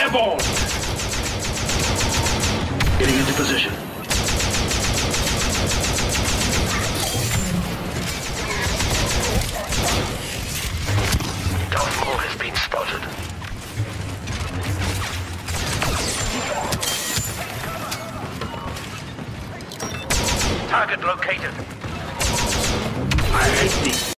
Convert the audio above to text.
Airborne! Getting into position. Darth Maul has been spotted. Target located. I hate these.